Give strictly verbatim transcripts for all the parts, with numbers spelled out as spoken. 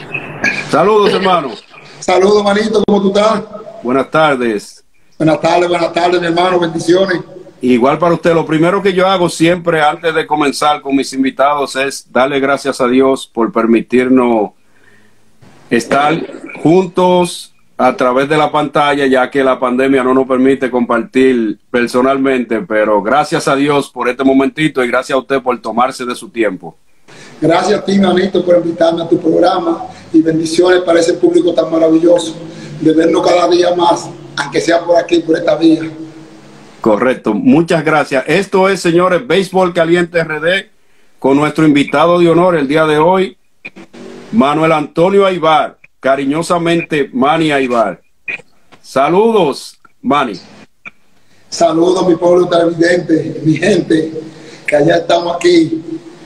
Saludos, hermano. Saludos, manito, ¿cómo tú estás? Buenas tardes. Buenas tardes, buenas tardes, mi hermano, bendiciones. Igual para usted, lo primero que yo hago siempre antes de comenzar con mis invitados es darle gracias a Dios por permitirnos estar juntos a través de la pantalla, ya que la pandemia no nos permite compartir personalmente, pero gracias a Dios por este momentito y gracias a usted por tomarse de su tiempo. Gracias a ti, manito, por invitarme a tu programa y bendiciones para ese público tan maravilloso de vernos cada día más, aunque sea por aquí, por esta vía. Correcto, muchas gracias. Esto es, señores, Béisbol Caliente R D con nuestro invitado de honor el día de hoy, Manuel Antonio Aybar, cariñosamente Manny Aybar. Saludos, Manny. Saludos, mi pueblo televidente, mi gente, que allá estamos aquí.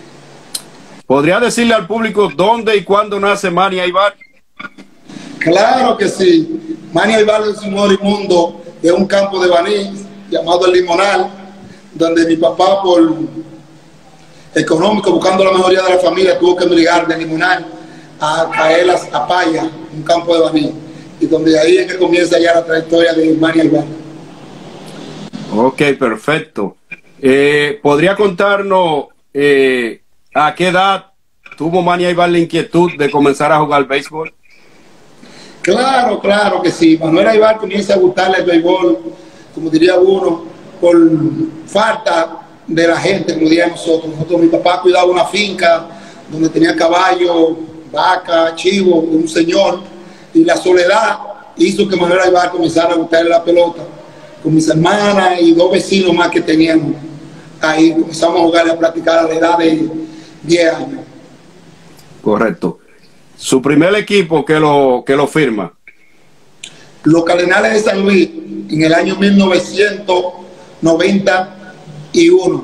¿Podría decirle al público dónde y cuándo nace Manny Aybar? Claro que sí. Manny Aybar es un oriundo de un campo de Baní llamado El Limonal, donde mi papá, por económico, buscando la mejoría de la familia, tuvo que emigrar de Limonal a caer a Paya, un campo de Baní, y donde ahí es que comienza ya la trayectoria de Manny Aybar. Ok, perfecto. Eh, ¿Podría contarnos eh, a qué edad tuvo Manny Aybar la inquietud de comenzar a jugar béisbol? Claro, claro que sí. Manuel Aybar comienza a gustarle el béisbol, como diría uno, por falta de la gente, como diría nosotros. Nosotros, mi papá cuidaba una finca donde tenía caballo, vaca, chivo, de un señor, y la soledad hizo que Manuel Aybar comenzara a gustarle la pelota. Con mis hermanas y dos vecinos más que teníamos, ahí comenzamos a jugar y a practicar a la edad de diez años. Correcto. Su primer equipo que lo, que lo firma. Los Cardenales de San Luis, en el año mil novecientos noventa y uno.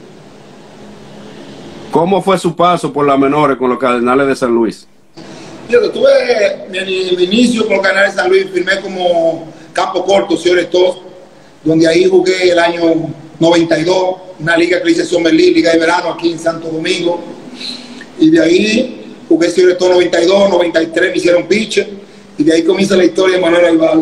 ¿Cómo fue su paso por las menores con los Cardenales de San Luis? Yo tuve mi, mi inicio con los Cardenales de San Luis, firmé como campo corto, señores, todos, donde ahí jugué el año noventa y dos, una liga que hice Summer League, liga de verano aquí en Santo Domingo, y de ahí jugué señores todos noventa y dos, noventa y tres, me hicieron pitcher, y de ahí comienza la historia de Manuel Aybar.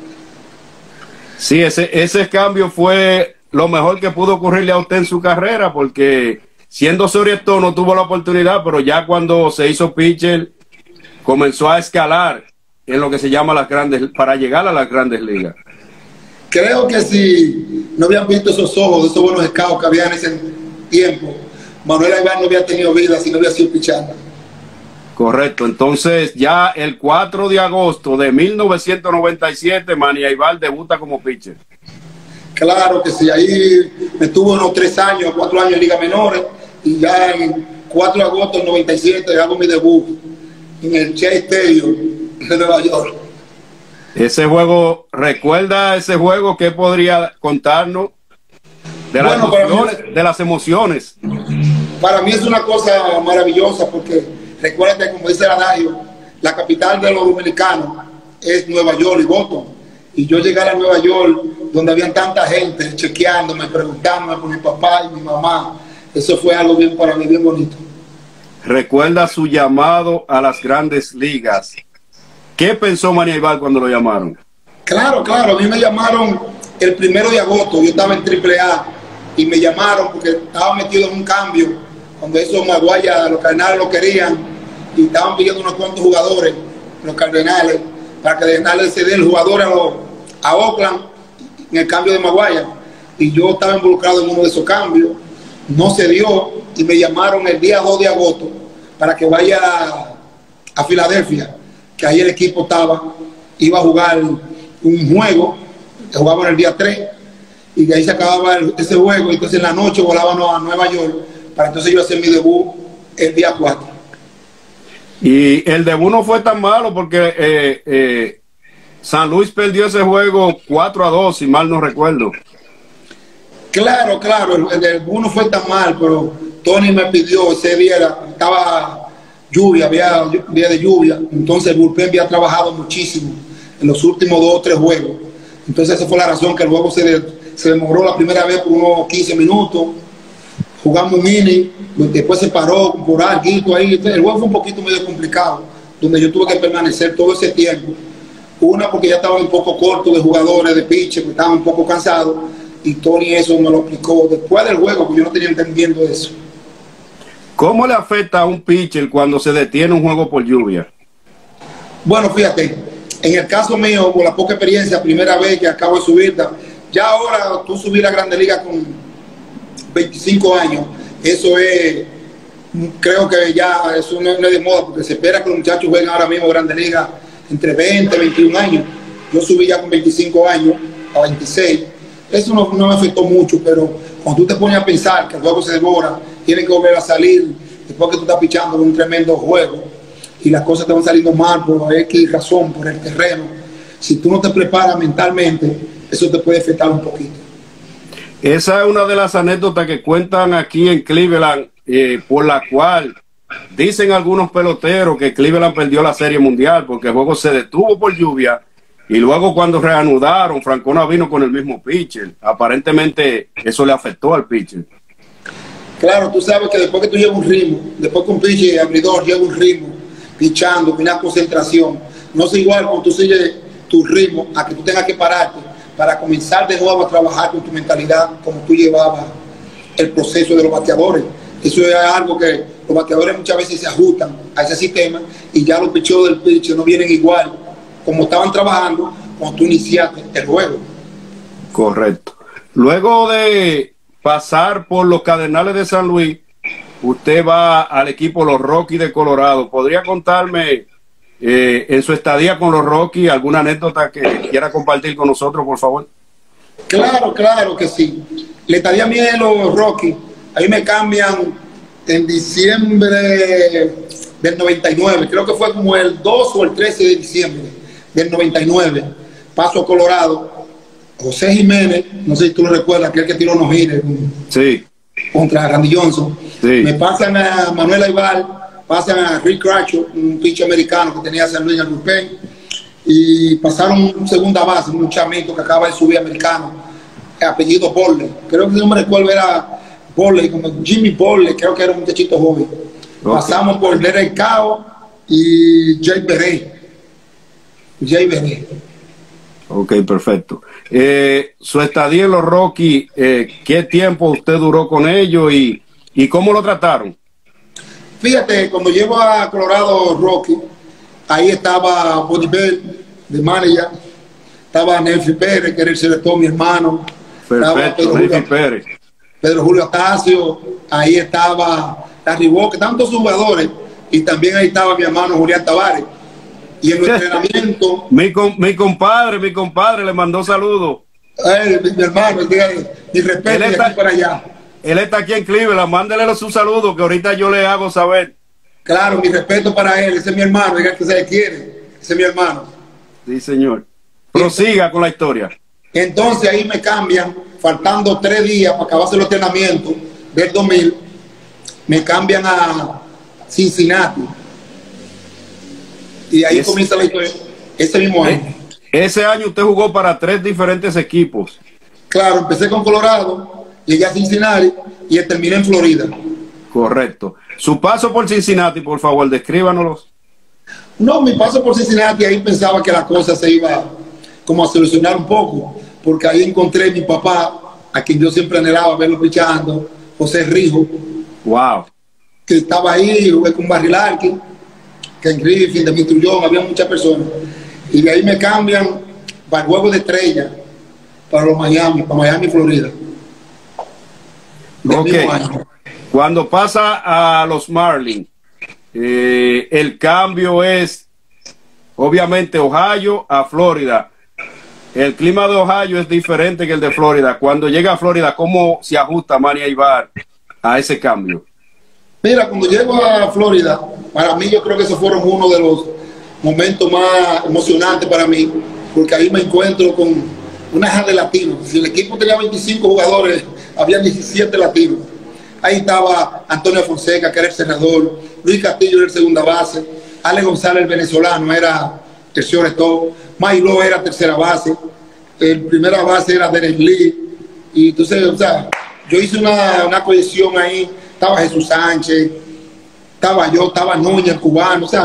Sí, ese, ese cambio fue lo mejor que pudo ocurrirle a usted en su carrera, porque siendo shortstop no tuvo la oportunidad, pero ya cuando se hizo pitcher comenzó a escalar en lo que se llama las grandes, para llegar a las grandes ligas. Creo que si no habían visto esos ojos, esos buenos scouts que había en ese tiempo, Manuel Aybar no había tenido vida si no había sido pichando. Correcto, entonces ya el cuatro de agosto de mil novecientos noventa y siete, Manny Aybar debuta como pitcher. Claro que sí, ahí me tuvo unos tres años, cuatro años en Liga Menores, y ya en cuatro de agosto del noventa y siete hago mi debut en el Shea Stadium de Nueva York. Ese juego, ¿recuerda ese juego? ¿Qué podría contarnos de las, bueno, emociones, mí, de las emociones? Para mí es una cosa maravillosa porque recuerda que, como dice el adagio, la capital de los dominicanos es Nueva York y Boston. Y yo llegar a Nueva York, donde habían tanta gente chequeándome, preguntándome por mi papá y mi mamá, eso fue algo bien para mí, bien bonito. ¿Recuerda su llamado a las grandes ligas? ¿Qué pensó Manny Aybar cuando lo llamaron? Claro, claro, a mí me llamaron el primero de agosto, yo estaba en triple A y me llamaron porque estaba metido en un cambio, cuando esos Maguaya, los Cardenales lo querían y estaban pidiendo unos cuantos jugadores, los Cardenales, para que Cardenales se dé el jugador a, los, a Oakland en el cambio de Maguaya. Y yo estaba involucrado en uno de esos cambios, no se dio y me llamaron el día dos de agosto para que vaya a, a Filadelfia, que ahí el equipo estaba, iba a jugar un juego, que jugaban el día tres, y de ahí se acababa el, ese juego, y entonces en la noche volábamos a Nueva York, para entonces yo hacer mi debut el día cuatro. Y el debut no fue tan malo, porque eh, eh, San Luis perdió ese juego cuatro a dos, si mal no recuerdo. Claro, claro, el, el debut no fue tan mal, pero Tony me pidió, ese día era, estaba lluvia, había día de lluvia, entonces el bullpen había trabajado muchísimo en los últimos dos o tres juegos, entonces esa fue la razón que el juego se, de, se demoró la primera vez por unos quince minutos, jugamos un inning, después se paró por algo ahí, entonces el juego fue un poquito medio complicado, donde yo tuve que permanecer todo ese tiempo. Una, porque ya estaba un poco corto de jugadores, de pitcher, porque estaba un poco cansado, y Tony eso me lo explicó después del juego, porque yo no tenía entendiendo eso. ¿Cómo le afecta a un pitcher cuando se detiene un juego por lluvia? Bueno, fíjate, en el caso mío, con la poca experiencia, primera vez que acabo de subir, ya ahora tú subir a Grandes Ligas con veinticinco años, eso es, creo que ya eso no, no es de moda, porque se espera que los muchachos jueguen ahora mismo Grandes Ligas entre veinte, veintiún años. Yo subí ya con veinticinco años a veintiséis. Eso no, no me afectó mucho, pero cuando tú te pones a pensar que el juego se devora, tienen que volver a salir después que tú estás pichando un tremendo juego y las cosas te van saliendo mal por X razón, por el terreno. Si tú no te preparas mentalmente, eso te puede afectar un poquito. Esa es una de las anécdotas que cuentan aquí en Cleveland, eh, por la cual dicen algunos peloteros que Cleveland perdió la Serie Mundial porque el juego se detuvo por lluvia y luego cuando reanudaron, Francona vino con el mismo pitcher. Aparentemente eso le afectó al pitcher. Claro, tú sabes que después que tú llevas un ritmo, después que un pitcher abridor lleva un ritmo, pichando, una concentración, no es igual cuando tú sigues tu ritmo a que tú tengas que pararte para comenzar de nuevo a trabajar con tu mentalidad como tú llevabas el proceso de los bateadores. Eso es algo que los bateadores muchas veces se ajustan a ese sistema y ya los picheos del pitcher no vienen igual como estaban trabajando cuando tú iniciaste el juego. Correcto. Luego de pasar por los Cardenales de San Luis, usted va al equipo Los Rockies de Colorado. ¿Podría contarme eh, en su estadía con los Rockies alguna anécdota que quiera compartir con nosotros, por favor? Claro, claro que sí. La estadía mía en los Rockies, ahí me cambian en diciembre del noventa y nueve, creo que fue como el dos o el trece de diciembre del noventa y nueve. Paso a Colorado. José Jiménez, no sé si tú lo recuerdas, aquel que tiró unos gires sí. contra Randy Johnson. Sí. Me pasan a Manuel Aybar, pasan a Rick Cratchit, un pitcher americano que tenía San Luis en el bullpen, y pasaron un segunda base, un chamito que acaba de subir americano, apellido Borley. Creo que el nombre del cual era Borley, como Jimmy Borley, creo que era un muchachito joven. Okay. Pasamos por Derek Cao y Jay Beret. Jay Beret. Ok, perfecto. Eh, su estadía en los Rockies, eh, ¿qué tiempo usted duró con ellos y, y cómo lo trataron? Fíjate, cuando llego a Colorado Rockies, ahí estaba Body Bell, de manager, estaba Nelfi Pérez, que era el selector, mi hermano. Perfecto, Nelfi Pérez. Pedro Julio Astacio, ahí estaba Larry Walker, tantos jugadores, y también ahí estaba mi hermano Julián Tavares. Y en el entrenamiento... mi, com, mi compadre, mi compadre le mandó saludos. Eh, mi, mi hermano, dígale, mi respeto de aquí para allá. Él está aquí en Cleveland, mándele su saludo que ahorita yo le hago saber. Claro, mi respeto para él, ese es mi hermano, diga que se le quiere, ese es mi hermano. Sí, señor. Prosiga con la historia. Entonces ahí me cambian, faltando tres días para acabarse el entrenamiento del dos mil, me cambian a Cincinnati. Y ahí es, comienza la historia, ese mismo año. Ese año usted jugó para tres diferentes equipos. Claro, empecé con Colorado, llegué a Cincinnati y terminé en Florida. Correcto. Su paso por Cincinnati, por favor, descríbanos. No, mi paso por Cincinnati, ahí pensaba que la cosa se iba como a solucionar un poco, porque ahí encontré a mi papá, a quien yo siempre anhelaba verlo pichando, José Rijo. Wow. Que estaba ahí, jugué con Barry Larkin, Ken Griffin, Demetrio Young, había muchas personas. Y de ahí me cambian para el juego de estrella, para los Miami, para Miami, Florida. Ok. Cuando pasa a los Marlins, eh, el cambio es obviamente Ohio a Florida. El clima de Ohio es diferente que el de Florida. Cuando llega a Florida, ¿cómo se ajusta Manny Aybar a ese cambio? Mira, cuando llego a Florida, para mí yo creo que esos fueron uno de los momentos más emocionantes para mí, porque ahí me encuentro con una jada de latinos. Si el equipo tenía veinticinco jugadores, había diecisiete latinos. Ahí estaba Antonio Fonseca, que era el senador, Luis Castillo era el segunda base, Ale González, el venezolano, era tercer stop, Mailo era tercera base, el primera base era Derek Lee, y entonces, o sea, yo hice una, una cohesión ahí, estaba Jesús Sánchez, estaba yo, estaba Núñez, el cubano, o sea,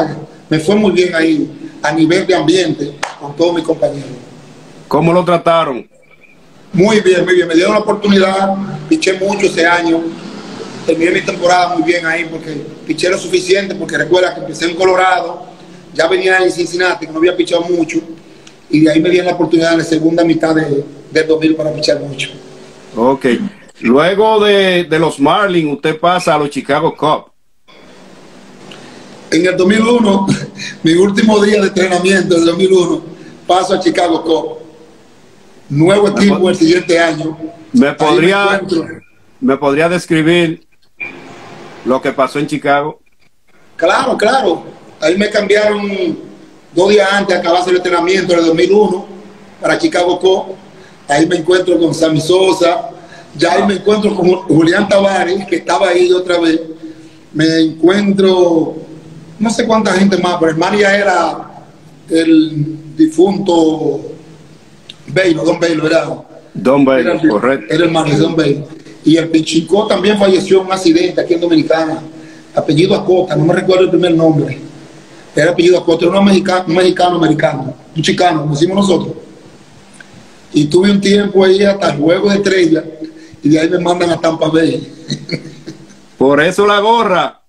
me fue muy bien ahí, a nivel de ambiente, con todos mis compañeros. ¿Cómo lo trataron? Muy bien, muy bien. Me dieron la oportunidad, piché mucho ese año. Terminé mi temporada muy bien ahí porque piché lo suficiente, porque recuerda que empecé en Colorado, ya venía en Cincinnati, que no había pichado mucho, y de ahí me dieron la oportunidad en la segunda mitad de, del dos mil para pichar mucho. Ok. Luego de, de los Marlins, usted pasa a los Chicago Cubs. En el dos mil uno, mi último día de entrenamiento del dos mil uno, paso a Chicago Cubs. Nuevo equipo el siguiente año. ¿Me podría, me, ¿Me podría describir lo que pasó en Chicago? Claro, claro. Ahí me cambiaron dos días antes de acabarse el entrenamiento del dos mil uno para Chicago Cubs. Ahí me encuentro con Sammy Sosa. Ya ahí me encuentro con Julián Tavares, que estaba ahí otra vez. Me encuentro, no sé cuánta gente más, pero el manager era el difunto Baylor, Don Baylor, era. Don Baylor, correcto. Era el manager, Don Baylor. Y el Pichico también falleció en un accidente aquí en Dominicana. Apellido Acosta, no me recuerdo el primer nombre. Era apellido Acosta, era un mexicano, un mexicano americano, un chicano, como decimos nosotros. Y tuve un tiempo ahí hasta el juego de estrella, y de ahí me mandan a Tampa Bay. Por eso la gorra.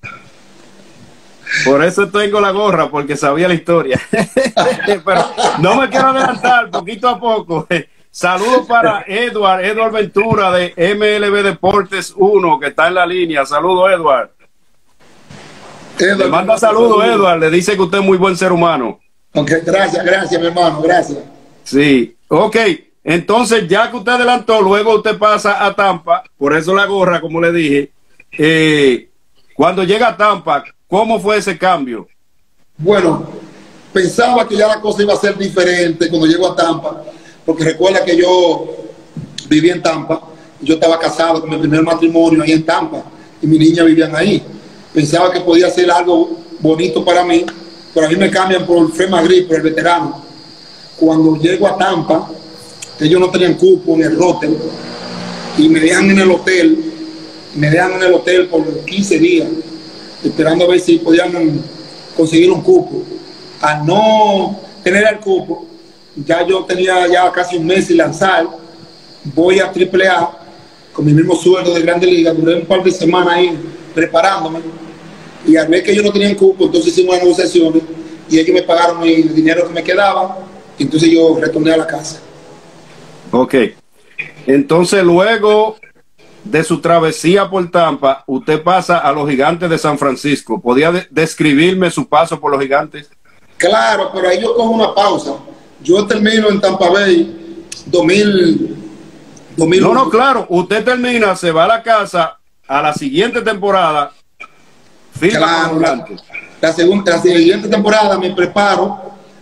Por eso tengo la gorra, porque sabía la historia. Pero no me quiero adelantar, poquito a poco. Saludos para Edward, Edward Ventura de M L B Deportes uno, que está en la línea. Saludos, Edward. Edward, le manda saludos, Edward. Le dice que usted es muy buen ser humano. Ok, gracias, gracias, mi hermano, gracias. Sí, ok. Entonces, ya que usted adelantó, luego usted pasa a Tampa, por eso la gorra, como le dije. Eh, cuando llega a Tampa, ¿cómo fue ese cambio? Bueno, pensaba que ya la cosa iba a ser diferente cuando llego a Tampa, porque recuerda que yo viví en Tampa, yo estaba casado con mi primer matrimonio ahí en Tampa, y mi niña vivían ahí. Pensaba que podía ser algo bonito para mí, pero a mí me cambian por Fred Magritte, por el veterano. Cuando llego a Tampa, ellos no tenían cupo en el roster, y me dejan en el hotel, me dejan en el hotel por quince días, esperando a ver si podían conseguir un cupo. Al no tener el cupo, ya yo tenía ya casi un mes sin lanzar, voy a triple A con mi mismo sueldo de Grandes Ligas, duré un par de semanas ahí preparándome, y al ver que ellos no tenían cupo, entonces hicimos las negociaciones, y ellos me pagaron el dinero que me quedaba, y entonces yo retorné a la casa. Ok, entonces luego de su travesía por Tampa, usted pasa a los Gigantes de San Francisco. ¿Podría de describirme su paso por los Gigantes? Claro, pero ahí yo cojo una pausa. Yo termino en Tampa Bay dos mil, dos mil. No, no, claro. Usted termina, se va a la casa a la siguiente temporada. Claro, la, la, segunda, la siguiente temporada me preparo.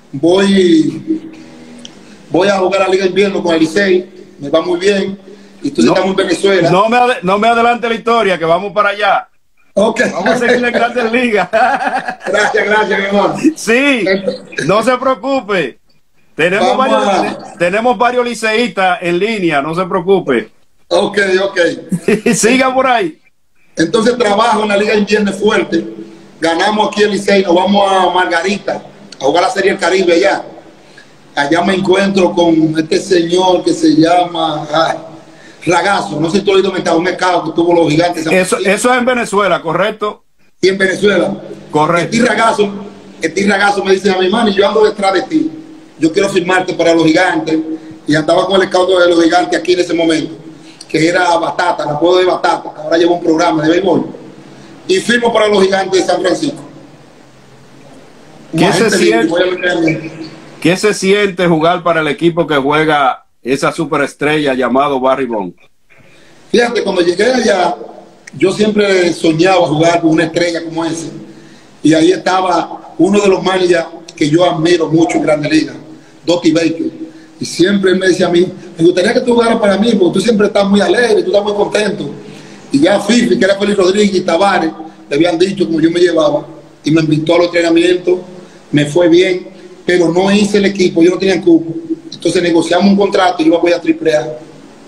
Voy, voy a jugar a la Liga de Invierno con el Licey. Me va muy bien. Y entonces no, estamos en Venezuela. No me, no me adelante la historia, que vamos para allá. Okay. Vamos a seguir en Grandes Ligas. Gracias, gracias, mi hermano. Sí, no se preocupe. Tenemos varios, a... tenemos varios liceístas en línea, no se preocupe. Ok, ok. Siga por ahí. Entonces trabajo en la Liga de Invierno fuerte. Ganamos aquí el Licey, nos vamos a Margarita a jugar la Serie del Caribe allá. Allá me encuentro con este señor que se llama... Ay, Ragazzo, no sé si tú has oído un mercado que tuvo los Gigantes. Eso, eso es en Venezuela, ¿correcto? Sí, en Venezuela. Correcto. Este Ragazzo, este Ragazzo me dice a mi hermano, yo ando detrás de ti. Yo quiero firmarte para los Gigantes. Y andaba con el scout de los Gigantes aquí en ese momento, que era Batata, el apodo de Batata, que ahora lleva un programa de béisbol. Y firmo para los Gigantes de San Francisco. ¿Qué se, siente, ¿Qué se siente jugar para el equipo que juega esa superestrella llamado Barry Bonds? Fíjate, cuando llegué allá, yo siempre soñaba jugar con una estrella como ese. Y ahí estaba uno de los managers que yo admiro mucho en Grandes Ligas, Dusty Baker. Y siempre me decía a mí, me gustaría que tú jugaras para mí, porque tú siempre estás muy alegre, tú estás muy contento. Y ya Fifi, que era Félix Rodríguez y Tavares, le habían dicho como yo me llevaba, y me invitó a los entrenamientos, me fue bien, pero no hice el equipo, yo no tenía cupo. Entonces negociamos un contrato y yo voy a triple A.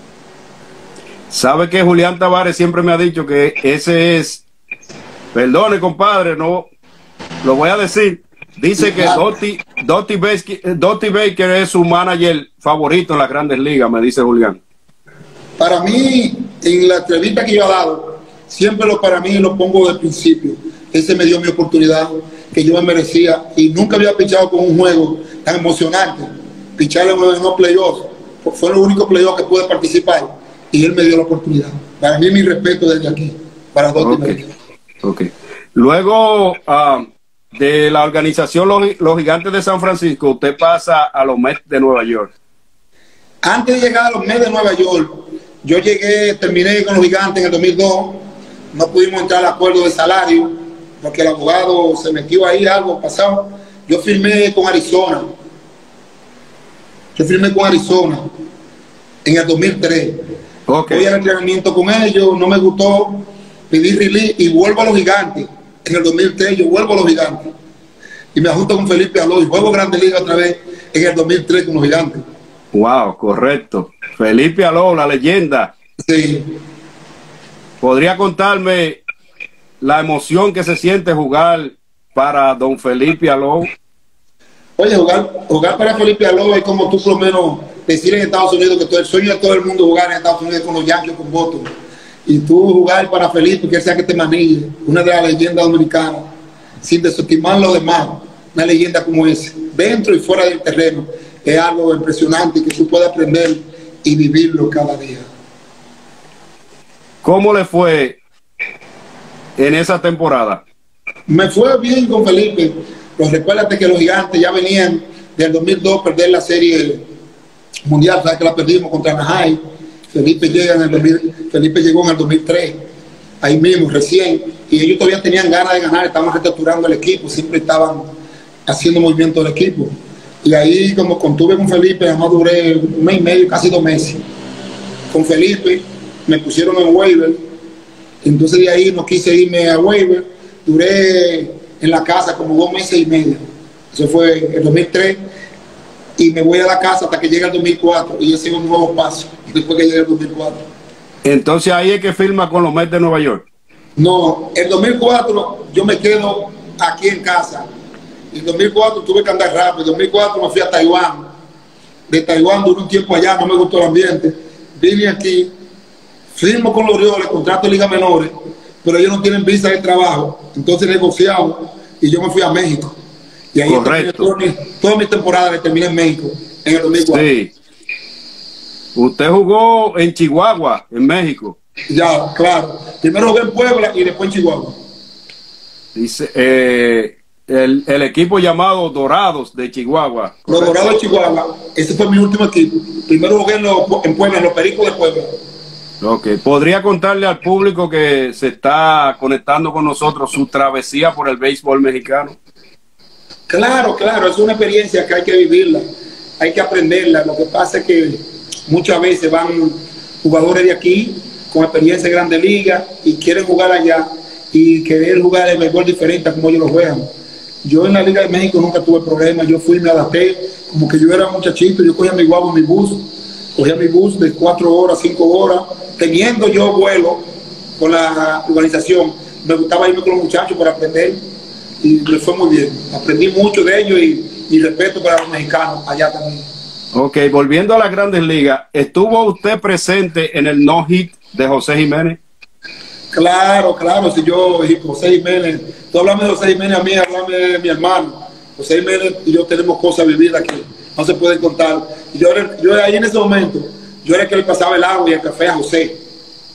¿Sabe que Julián Tavares siempre me ha dicho que ese es, perdone compadre, no, lo voy a decir. Dice que Dottie, Dottie, Baker, Dottie Baker es su manager favorito en las Grandes Ligas, me dice Julián. Para mí, en la entrevista que yo he dado, siempre lo para mí lo pongo de principio. Ese me dio mi oportunidad que yo me merecía y nunca había pichado con un juego tan emocionante. Picharle en unos playoffs, fue el único playoff que pude participar y él me dio la oportunidad. Para mí, mi respeto desde aquí, para Dottie Okay. Baker. Okay. Luego uh, de la organización los, los Gigantes de San Francisco, usted pasa a los Mets de Nueva York. Antes de llegar a los Mets de Nueva York, yo llegué, terminé con los Gigantes en el dos mil dos, no pudimos entrar al acuerdo de salario, porque el abogado se metió ahí, algo pasado. Yo firmé con Arizona, yo firmé con Arizona en el dos mil tres. Okay. Voy al entrenamiento con ellos, no me gustó, pedí release y vuelvo a los Gigantes. En el dos mil tres yo vuelvo a los Gigantes y me ajusto con Felipe Alou y juego Grande Liga otra vez en el dos mil tres con los Gigantes. Wow, correcto. Felipe Alou, la leyenda. Sí. ¿Podría contarme la emoción que se siente jugar para don Felipe Alou? Oye, jugar, jugar para Felipe Alou es como tú por lo menos decir en Estados Unidos que todo el sueño de todo el mundo jugar en Estados Unidos con los Yankees, con Boston. Y tú jugar para Felipe, que él sea que te manille, una de las leyendas dominicanas, sin desestimar lo demás, una leyenda como esa, dentro y fuera del terreno, es algo impresionante que tú puedes aprender y vivirlo cada día. ¿Cómo le fue en esa temporada? Me fue bien con Felipe, pues recuérdate que los Gigantes ya venían del dos mil dos a perder la serie mundial, sabes que la perdimos contra Anaheim. Felipe, llega en el dos mil, Felipe llegó en el dos mil tres, ahí mismo, recién, y ellos todavía tenían ganas de ganar, estaban reestructurando el equipo, siempre estaban haciendo movimiento del equipo. Y ahí, como contuve con Felipe, además duré un mes y medio, casi dos meses. Con Felipe me pusieron en waiver, entonces de ahí no quise irme a waiver, duré en la casa como dos meses y medio. Eso fue el dos mil tres. Y me voy a la casa hasta que llegue el dos mil cuatro y yo sigo un nuevo paso después que llegue el dos mil cuatro. Entonces ahí es que firma con los Mets de Nueva York. No, el dos mil cuatro yo me quedo aquí en casa. En dos mil cuatro tuve que andar rápido. En dos mil cuatro me fui a Taiwán. De Taiwán duré un tiempo allá, no me gustó el ambiente. Vine aquí, firmo con los Orioles, contrato de ligas menores, pero ellos no tienen visa de trabajo. Entonces negociamos y yo me fui a México. Y ahí toda mi, toda mi temporada la terminé en México, en el dos mil cuatro. Sí. Usted jugó en Chihuahua, en México. Ya, claro. Primero jugué en Puebla y después en Chihuahua. Dice, eh, el, el equipo llamado Dorados de Chihuahua. Los Dorados de Chihuahua, ese fue mi último equipo. Primero jugué en, los, en Puebla, en los Pericos de Puebla. Ok, ¿podría contarle al público que se está conectando con nosotros su travesía por el béisbol mexicano? Claro, claro, es una experiencia que hay que vivirla, hay que aprenderla. Lo que pasa es que muchas veces van jugadores de aquí con experiencia en Grandes Ligas y quieren jugar allá y querer jugar el béisbol diferente a como ellos lo juegan. Yo en la Liga de México nunca tuve problemas, yo fui, me adapté, como que yo era un muchachito, yo cogía mi guagua, mi bus, cogía mi bus de cuatro horas, cinco horas, teniendo yo vuelo con la organización, me gustaba irme con los muchachos para aprender. Y me fue muy bien, aprendí mucho de ellos y, y respeto para los mexicanos allá también. Ok, volviendo a las Grandes Ligas, ¿estuvo usted presente en el no-hit de José Jiménez? Claro, claro, si yo, José Jiménez, tú hablame de José Jiménez a mí, hablame de mi hermano. José Jiménez y yo tenemos cosas vividas aquí, no se puede contar. Yo, yo ahí en ese momento, yo era el que le pasaba el agua y el café a José.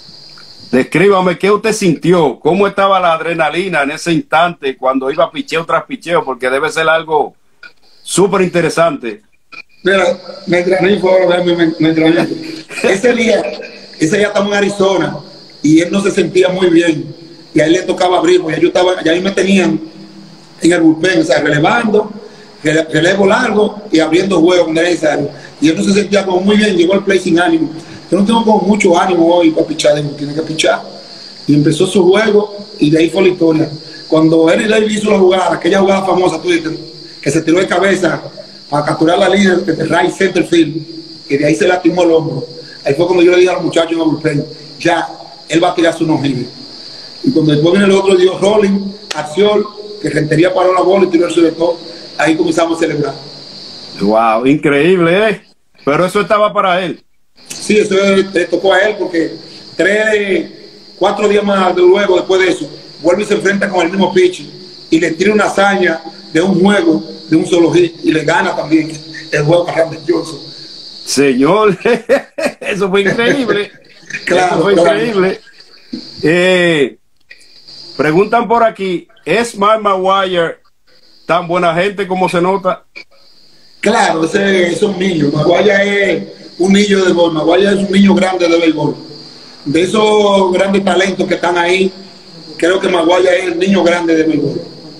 Descríbame qué usted sintió, cómo estaba la adrenalina en ese instante cuando iba picheo tras picheo, porque debe ser algo súper interesante. Mira, me entrañé, me, me, me entrañé. Ese día, ese día estamos en Arizona y él no se sentía muy bien y a él le tocaba abrir, porque yo estaba, ya ahí me tenían en el bullpen, o sea, relevando, relevo largo y abriendo juegos con necesario. Y él no se sentía como muy bien, llegó al play sin ánimo. Yo no tengo como mucho ánimo hoy para pichar, tiene que pichar. Y empezó su juego y de ahí fue la historia. Cuando Eric Davis hizo la jugada, aquella jugada famosa, tú dices, que se tiró de cabeza para capturar la línea de right center field, y de ahí se lastimó el hombro. Ahí fue cuando yo le dije a los muchachos en el bullpen, ya, él va a tirar su no-hitter. Y cuando después viene el otro, dijo rolling, acción, que Rentería paró la bola y tiró el sobre todo, ahí comenzamos a celebrar. Wow, increíble, ¿eh? Pero eso estaba para él. Sí, eso le tocó a él porque tres, cuatro días más de luego, después de eso, vuelve y se enfrenta con el mismo pitch y le tira una hazaña de un juego, de un solo hit, y le gana también el juego a Randy Johnson. Señor, eso fue increíble. Claro, eso fue claro. increíble. Eh, preguntan por aquí, ¿es Mark McGwire tan buena gente como se nota? Claro, ese, ese es un niño. Maguire es un niño de béisbol. Maguire es un niño grande de béisbol. De esos grandes talentos que están ahí, creo que Maguire es el niño grande de béisbol.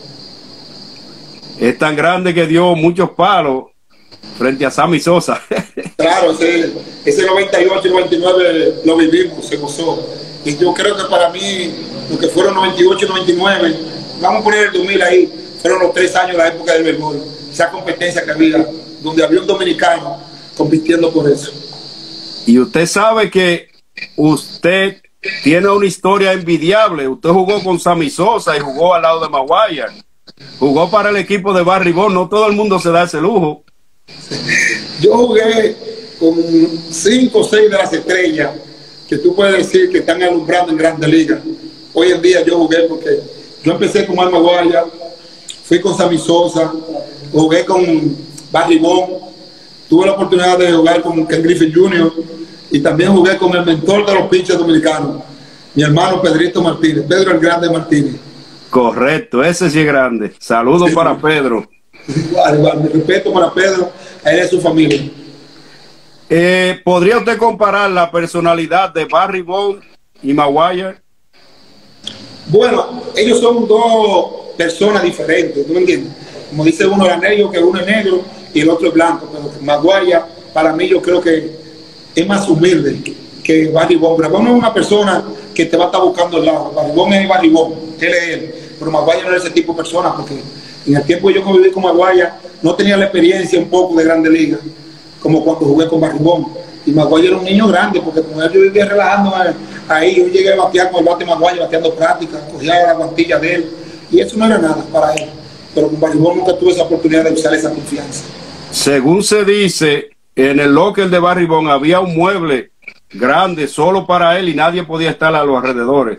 Es tan grande que dio muchos palos frente a Sammy Sosa. Claro, ese, ese noventa y ocho y noventa y nueve lo vivimos, se gozó. Y yo creo que para mí, lo que fueron noventa y ocho y noventa y nueve, vamos a poner el dos mil ahí, fueron los tres años de la época del béisbol. Esa competencia que había, donde había un dominicano compitiendo por eso. Y usted sabe que usted tiene una historia envidiable. Usted jugó con Sammy Sosa y jugó al lado de Maguire. Jugó para el equipo de Barry Bonds. No todo el mundo se da ese lujo. Yo jugué con cinco o seis de las estrellas que tú puedes decir que están alumbrando en Grandes Ligas. Hoy en día yo jugué porque yo empecé con Mark McGwire, fui con Sammy Sosa, jugué con Barry Bonds, tuve la oportunidad de jugar con Ken Griffey junior y también jugué con el mentor de los pitchers dominicanos, mi hermano Pedrito Martínez, Pedro el Grande Martínez. Correcto, ese sí es grande. Saludos sí, para Pedro. Igual, igual, mi respeto para Pedro, a él y a su familia. Eh, ¿Podría usted comparar la personalidad de Barry Bonds y Maguire? Bueno, ellos son dos personas diferentes, ¿tú me entiendes? Como dice uno era negro, que uno es negro y el otro es blanco, pero Maguire para mí yo creo que es más humilde que Barry Bonds. Barry Bonds no es una persona que te va a estar buscando al lado. Barry Bonds es Barry Bonds, él es él, pero Maguire no es ese tipo de persona porque en el tiempo que yo conviví con Maguire no tenía la experiencia un poco de Grandes Ligas como cuando jugué con Barry Bonds. Y Maguire era un niño grande porque con él yo vivía relajando ahí, yo llegué a batear con el bate Maguire, bateando práctica, cogía la guantilla de él y eso no era nada para él. Pero con Barry Bonds nunca tuve esa oportunidad de usar esa confianza. Según se dice, en el locker de Barry Bonds había un mueble grande solo para él y nadie podía estar a los alrededores.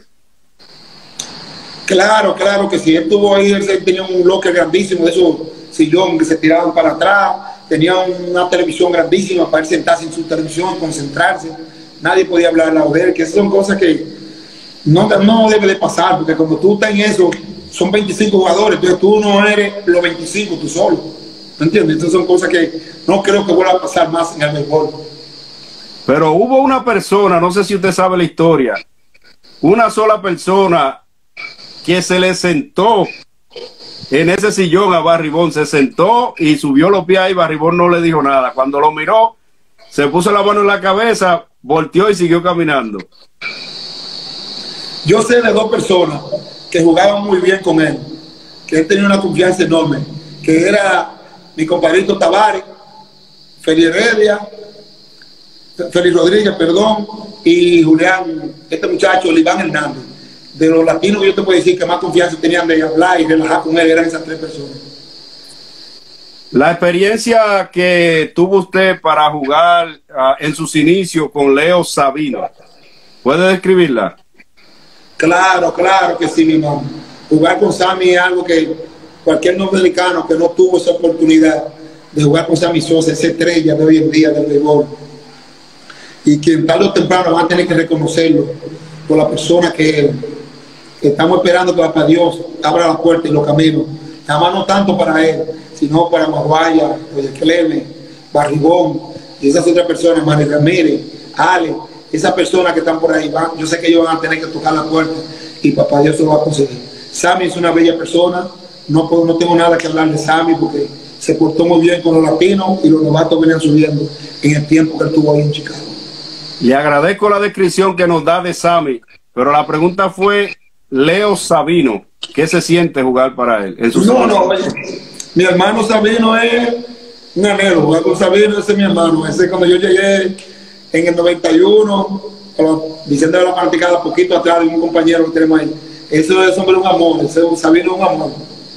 Claro, claro que sí. Él tuvo ahí, él tenía un locker grandísimo, de esos sillones que se tiraban para atrás, tenía una televisión grandísima para él sentarse en su televisión, concentrarse. Nadie podía hablar al lado de él, que esas son cosas que no, no debe de pasar, porque cuando tú estás en eso, son veinticinco jugadores, entonces tú no eres los veinticinco tú solo. ¿Me entiendes? Entonces son cosas que no creo que vuelva a pasar más en el béisbol. Pero hubo una persona, no sé si usted sabe la historia, una sola persona que se le sentó en ese sillón a Barry Bonds, se sentó y subió los pies y Barry Bonds no le dijo nada. Cuando lo miró, se puso la mano en la cabeza, volteó y siguió caminando. Yo sé de dos personas que jugaban muy bien con él, que él tenía una confianza enorme, que era mi compadrito Tavares, Félix Heredia, Félix Rodríguez, perdón, y Julián, este muchacho, Iván Hernández. De los latinos yo te puedo decir que más confianza tenían de hablar y relajar con él eran esas tres personas. La experiencia que tuvo usted para jugar uh, en sus inicios con Leo Sabino, ¿puede describirla? Claro, claro que sí, mi hermano. Jugar con Sammy es algo que cualquier dominicano que no tuvo esa oportunidad de jugar con Sammy Sosa, esa estrella de hoy en día del béisbol, y que tarde o temprano van a tener que reconocerlo por la persona que es. Estamos esperando que para Dios abra la puerta y los caminos, nada más no tanto para él, sino para Maguire, Roger Clemens, Barry Bonds y esas otras personas, Manny Ramírez, Ale, esas personas que están por ahí, van, yo sé que ellos van a tener que tocar la puerta y papá Dios se lo va a conseguir. Sammy es una bella persona, no, puedo, no tengo nada que hablar de Sammy porque se portó muy bien con los latinos y los novatos venían subiendo en el tiempo que él estuvo ahí en Chicago. Le agradezco la descripción que nos da de Sammy, pero la pregunta fue Leo Sabino, ¿qué se siente jugar para él? En su no, no, oye, mi hermano Sabino es un anhelo, jugar con Sabino, ese es mi hermano. Ese cuando yo llegué en el noventa y uno, diciendo la practicada poquito atrás de un compañero que tenemos ahí, ese es hombre un amor, ese Sabino es un amor.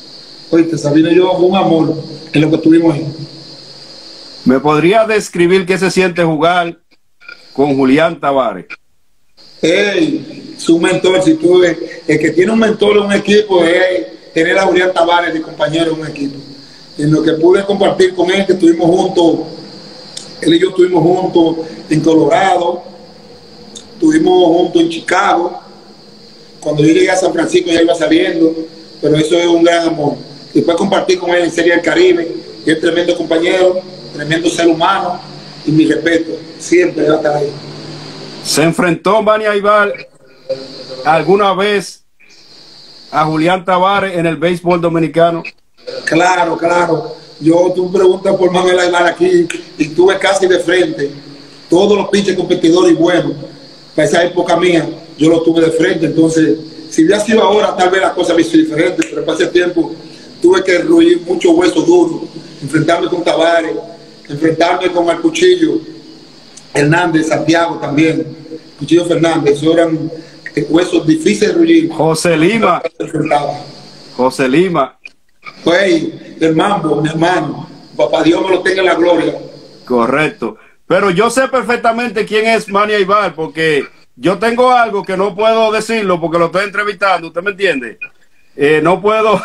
Oíste, Sabino y yo, un amor en lo que tuvimos ahí. ¿Me podría describir qué se siente jugar con Julián Tavares? Hey, su mentor, si tú ves, el que tiene un mentor en un equipo es tener a Julián Tavares de compañero en un equipo. En lo que pude compartir con él, que estuvimos juntos, él y yo estuvimos juntos en Colorado, estuvimos juntos en Chicago. Cuando yo llegué a San Francisco ya iba saliendo, pero eso es un gran amor. Después compartir con él en Serie del Caribe, y es tremendo compañero, tremendo ser humano, y mi respeto, siempre va a estar ahí. ¿Se enfrentó Manny Aybar alguna vez a Julián Tavares en el béisbol dominicano? Claro, claro. Yo, tú preguntas por Manuel Aybar aquí y tuve casi de frente todos los pinches competidores y buenos. Para esa época mía, yo lo tuve de frente. Entonces, si hubiera sido ahora, tal vez la cosa hubiese sido diferente, pero para ese tiempo tuve que ruir muchos huesos duros, enfrentarme con Tavares, enfrentarme con el Cuchillo Hernández, Santiago también, Cuchillo Fernández, eso eran huesos difíciles de ruir. José Lima. José Lima. Pues, el mambo, mi hermano, papá Dios me lo tenga en la gloria. Correcto. Pero yo sé perfectamente quién es Manny Aybar, porque yo tengo algo que no puedo decirlo porque lo estoy entrevistando, ¿usted me entiende? Eh, no puedo.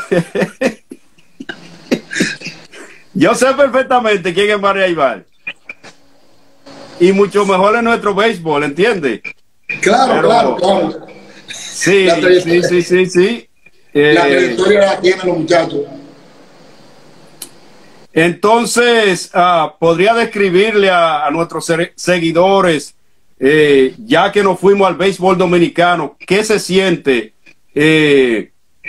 Yo sé perfectamente quién es Manny Aybar. Y mucho mejor en nuestro béisbol, ¿entiende? Claro, Pero, claro, claro. Sí, sí, sí, sí, sí. Eh, la trayectoria la tienen los muchachos. Entonces, uh, podría describirle a, a nuestros seguidores, eh, ya que nos fuimos al béisbol dominicano, ¿qué se siente eh,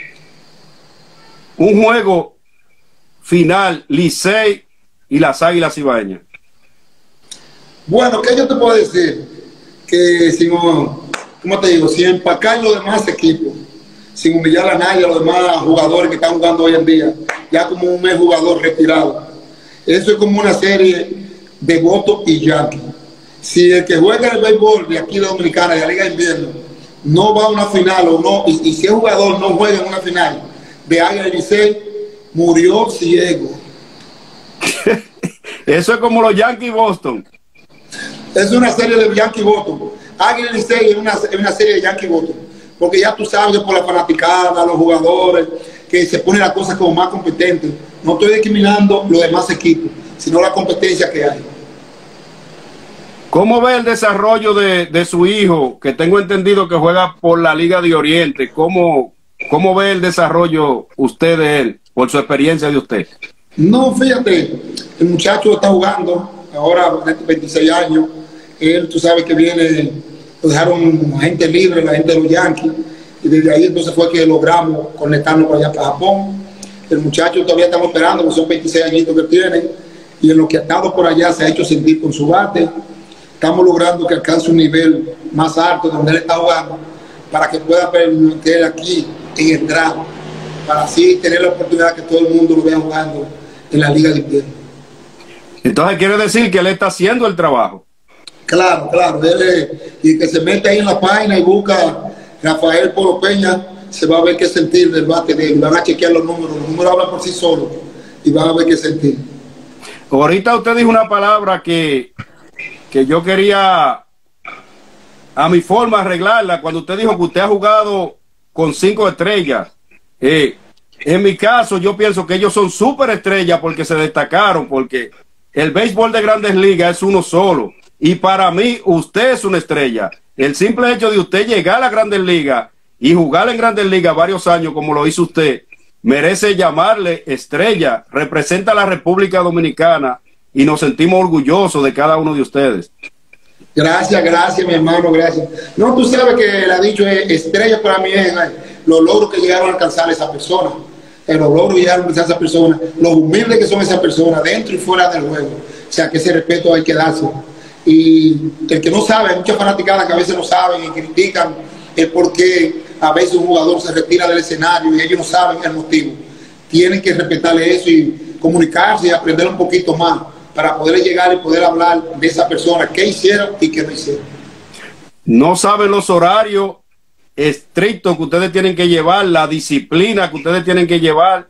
un juego final, Licey y las Águilas Ibaeñas? Bueno, ¿qué yo te puedo decir? Que sin, ¿cómo te digo? Sin empacar los demás equipos, sin humillar a nadie, a los demás jugadores que están jugando hoy en día, ya como un mes jugador retirado. Eso es como una serie de votos y yankees. Si el que juega el béisbol de aquí de Dominicana, de la Liga de Invierno, no va a una final o no, y, y si el jugador no juega en una final de Águila y Licey, murió ciego. Eso es como los Yankees Boston. Es una serie de Yankee Boston. Águila y Licey es una, es una serie de Yankee Boston. Porque ya tú sabes por la fanaticada, los jugadores, que se pone la cosa como más competente. No estoy discriminando los demás equipos, sino la competencia que hay. ¿Cómo ve el desarrollo de, de su hijo, que tengo entendido que juega por la Liga de Oriente? ¿Cómo, cómo ve el desarrollo usted de él, por su experiencia de usted? No, fíjate, el muchacho está jugando, ahora veintiséis años, él, tú sabes que viene, lo dejaron gente libre, la gente de los Yankees, y desde ahí entonces fue que logramos conectarnos para allá, para Japón. El muchacho todavía estamos esperando, porque son veintiséis añitos que tiene, y en lo que ha estado por allá se ha hecho sentir con su bate. Estamos logrando que alcance un nivel más alto donde él está jugando, para que pueda permanecer aquí en el draft, para así tener la oportunidad que todo el mundo lo vea jugando en la Liga de Invierno. Entonces quiere decir que él está haciendo el trabajo. Claro, claro, él, y que se mete ahí en la página y busca Rafael Polo Peña, se va a ver qué sentir del bate de él, van a chequear los números, los números hablan por sí solos y van a ver qué sentir. Ahorita usted dijo una palabra que, que yo quería a mi forma arreglarla, cuando usted dijo que usted ha jugado con cinco estrellas. Eh, en mi caso yo pienso que ellos son súper estrellas porque se destacaron, porque el béisbol de Grandes Ligas es uno solo. Y para mí, usted es una estrella. El simple hecho de usted llegar a la Grandes Ligas y jugar en Grandes Ligas varios años, como lo hizo usted, merece llamarle estrella. Representa a la República Dominicana y nos sentimos orgullosos de cada uno de ustedes. Gracias, gracias, mi hermano, gracias. No, tú sabes que él ha dicho, eh, estrella para mí es eh, los logros que llegaron a alcanzar esa persona. Eh, los logros que llegaron a alcanzar esa persona, los humildes que son esas personas, dentro y fuera del juego. O sea, que ese respeto hay que darse. Y el que no sabe, hay muchas fanaticadas que a veces no saben y critican el por qué a veces un jugador se retira del escenario y ellos no saben el motivo. Tienen que respetarle eso y comunicarse y aprender un poquito más para poder llegar y poder hablar de esa persona, qué hicieron y qué no hicieron. No saben los horarios estrictos que ustedes tienen que llevar, la disciplina que ustedes tienen que llevar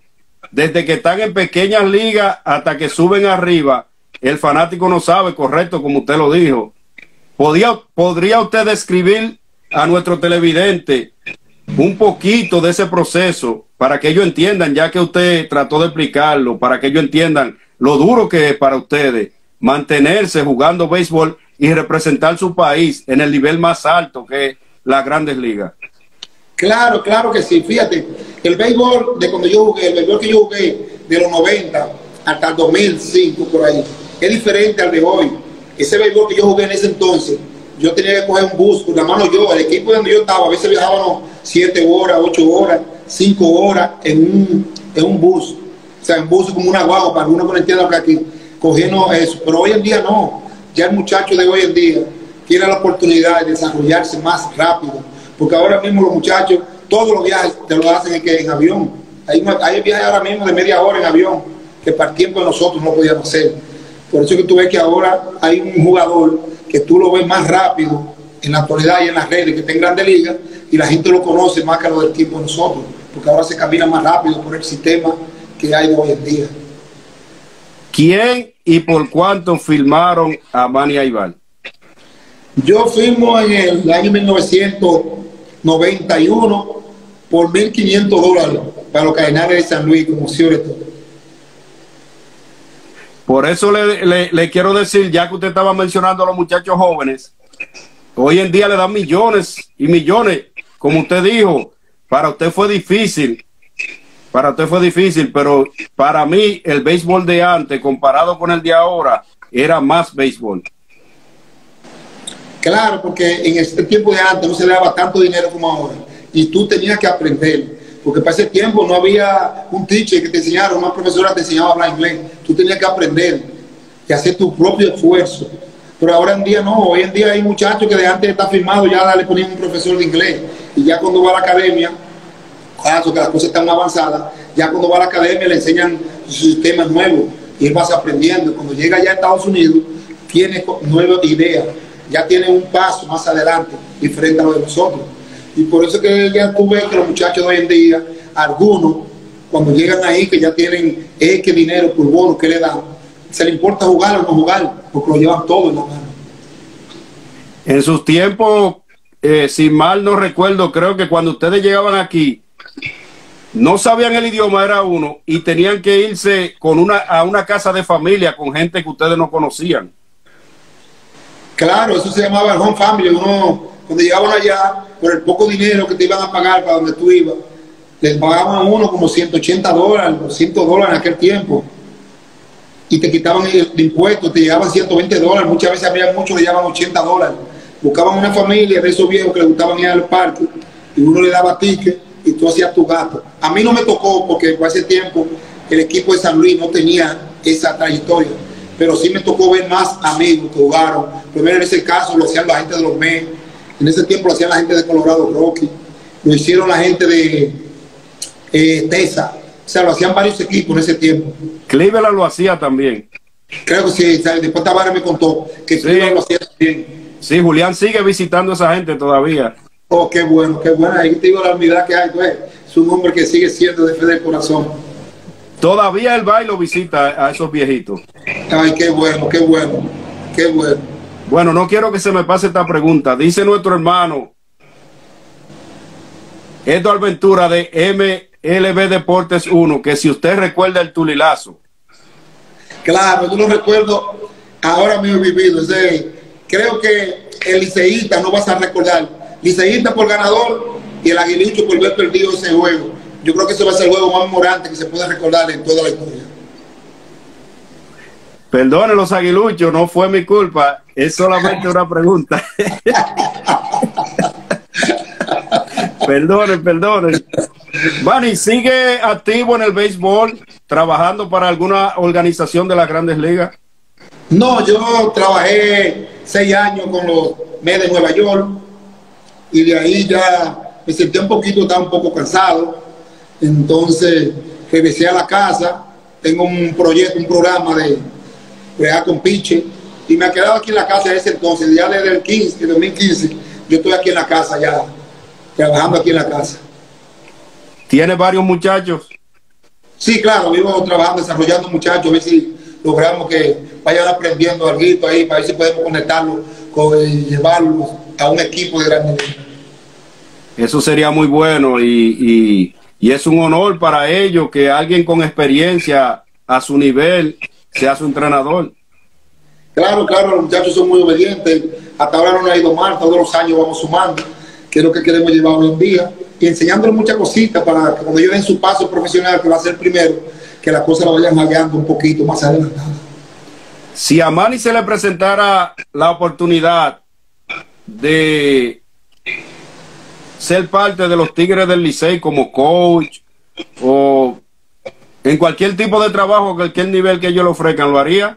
desde que están en pequeñas ligas hasta que suben arriba, el fanático no sabe, correcto, como usted lo dijo. ¿Podría, podría usted describir a nuestro televidente un poquito de ese proceso para que ellos entiendan, ya que usted trató de explicarlo, para que ellos entiendan lo duro que es para ustedes mantenerse jugando béisbol y representar su país en el nivel más alto que es las Grandes Ligas? Claro, claro que sí. Fíjate, el béisbol de cuando yo jugué, el béisbol que yo jugué de los noventa hasta el dos mil cinco por ahí, es diferente al de hoy. Ese béisbol que yo jugué en ese entonces, yo tenía que coger un bus con la mano yo, el equipo donde yo estaba, a veces viajábamos siete horas, ocho horas, cinco horas en un, en un bus. O sea, en bus como una guagua, para uno que no entienda por aquí, cogiendo eso. Pero hoy en día no. Ya el muchacho de hoy en día tiene la oportunidad de desarrollarse más rápido. Porque ahora mismo los muchachos, todos los viajes te lo hacen en, que en avión. Hay, hay viajes ahora mismo de media hora en avión, que para el tiempo de nosotros no podíamos hacer. Por eso es que tú ves que ahora hay un jugador que tú lo ves más rápido en la actualidad y en las redes, que está en Grandes Ligas, y la gente lo conoce más que lo del tiempo de nosotros, porque ahora se camina más rápido por el sistema que hay de hoy en día. ¿Quién y por cuánto firmaron a Manny Aybar? Yo firmo en el año mil novecientos noventa y uno por mil quinientos dólares para los Cardenales de San Luis, como cierto. Por eso le, le, le quiero decir, ya que usted estaba mencionando a los muchachos jóvenes, hoy en día le dan millones y millones. Como usted dijo, para usted fue difícil, para usted fue difícil, pero para mí el béisbol de antes, comparado con el de ahora, era más béisbol. Claro, porque en este tiempo de antes no se le daba tanto dinero como ahora, y tú tenías que aprender, porque para ese tiempo no había un teacher que te enseñara, una profesora te enseñaba a hablar inglés, tú tenías que aprender y hacer tu propio esfuerzo. Pero ahora en día no, hoy en día hay muchachos que de antes está firmado, ya le ponían un profesor de inglés, y ya cuando va a la academia, caso que las cosas están avanzadas, ya cuando va a la academia le enseñan sistemas nuevos, y él va aprendiendo. Cuando llega ya a Estados Unidos, tiene nuevas ideas, ya tiene un paso más adelante, diferente a lo de nosotros. Y por eso que ya tú ves que los muchachos de hoy en día, algunos, cuando llegan ahí, que ya tienen X dinero por bono que le dan, se le importa jugar o no jugar, porque lo llevan todo en la mano. En sus tiempos, eh, si mal no recuerdo, creo que cuando ustedes llegaban aquí, no sabían el idioma, era uno, y tenían que irse con una, a una casa de familia con gente que ustedes no conocían. Claro, eso se llamaba el home family. Uno, cuando llegaban allá, por el poco dinero que te iban a pagar para donde tú ibas, les pagaban a uno como ciento ochenta dólares, doscientos dólares en aquel tiempo, y te quitaban el impuesto, te llegaban ciento veinte dólares, muchas veces había muchos que llegaban ochenta dólares. Buscaban una familia de esos viejos que les gustaban ir al parque, y uno le daba ticket y tú hacías tu gasto. A mí no me tocó, porque por ese tiempo el equipo de San Luis no tenía esa trayectoria, pero sí me tocó ver más amigos que jugaron. Primero en ese caso lo hacían la gente de los Mets, en ese tiempo lo hacían la gente de Colorado Rockies, lo hicieron la gente de eh, Texas, o sea, lo hacían varios equipos en ese tiempo. Cleveland lo hacía también. Creo que sí, después Tavares me contó que sí, Cleveland lo hacía también. Sí, Julián sigue visitando a esa gente todavía. Oh, qué bueno, qué bueno. Ahí te digo la unidad que hay, pues. Es un hombre que sigue siendo de fe del corazón. Todavía el baile visita a esos viejitos. Ay, qué bueno, qué bueno, qué bueno. Bueno, no quiero que se me pase esta pregunta. Dice nuestro hermano Eduardo Ventura de M L B Deportes uno que si usted recuerda el Tulilazo. Claro, yo lo recuerdo ahora mismo vivido. Ese, creo que el liceísta no vas a recordar. Liceísta por ganador y el Aguilucho por haber perdido ese juego. Yo creo que ese va a ser el juego más memorante que se puede recordar en toda la historia. Perdone los aguiluchos, no fue mi culpa, es solamente una pregunta. Perdone, perdone. Manny, ¿sigue activo en el béisbol, trabajando para alguna organización de las Grandes Ligas? No, yo trabajé seis años con los Mets de Nueva York y de ahí ya me sentí un poquito, estaba un poco cansado. Entonces regresé a la casa, tengo un proyecto, un programa de crear con pitcher y me he quedado aquí en la casa desde ese entonces, ya desde el quince, dos mil quince, yo estoy aquí en la casa ya, trabajando aquí en la casa. ¿Tiene varios muchachos? Sí, claro, vivo trabajando, desarrollando muchachos, a ver si logramos que vayan aprendiendo algo ahí, para ver si podemos conectarlo con, y llevarlos a un equipo de gran nivel. Eso sería muy bueno y, y, y es un honor para ellos que alguien con experiencia a su nivel sea su entrenador. Claro, claro, los muchachos son muy obedientes, hasta ahora no nos ha ido mal, todos los años vamos sumando, que es lo que queremos llevar hoy en día, y enseñándoles muchas cositas para que cuando ellos den su paso profesional, que va a ser el primero, que las cosas la vayan hallando un poquito más adelante. Si a Manny se le presentara la oportunidad de ser parte de los Tigres del Licey como coach o en cualquier tipo de trabajo, cualquier nivel que ellos le ofrezcan, ¿lo haría?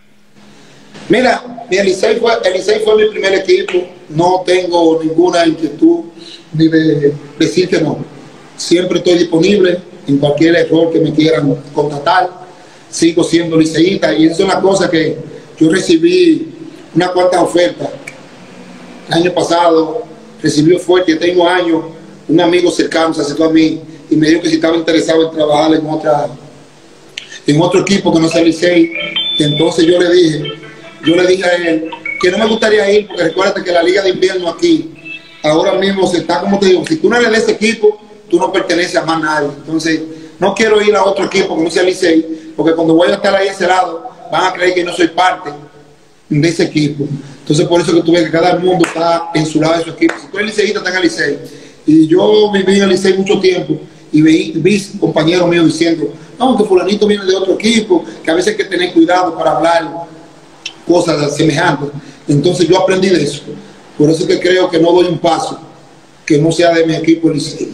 Mira, el Licey fue, el Licey fue mi primer equipo, no tengo ninguna inquietud ni de decir que no. Siempre estoy disponible en cualquier error que me quieran contratar. Sigo siendo liceísta y eso es una cosa que yo recibí una cuantas ofertas. El año pasado recibí fuerte, tengo años, un amigo cercano se acercó a mí y me dijo que si estaba interesado en trabajar en otra en otro equipo que no sea el Licey. Entonces yo le dije, yo le dije a él que no me gustaría ir porque recuérdate que la liga de invierno aquí ahora mismo se está, como te digo, si tú no eres de ese equipo, tú no perteneces a más nadie. Entonces no quiero ir a otro equipo que no sea el Licey, porque cuando voy a estar ahí a ese lado van a creer que no soy parte de ese equipo. Entonces por eso que tú ves que cada mundo está en su lado de su equipo. Si tú eres liceísta, está en el Licey. Y yo viví en el Licey mucho tiempo y vi, vi compañeros míos diciendo, no, que fulanito viene de otro equipo, que a veces hay que tener cuidado para hablar cosas semejantes. Entonces yo aprendí de eso. Por eso que creo que no doy un paso que no sea de mi equipo el Licey.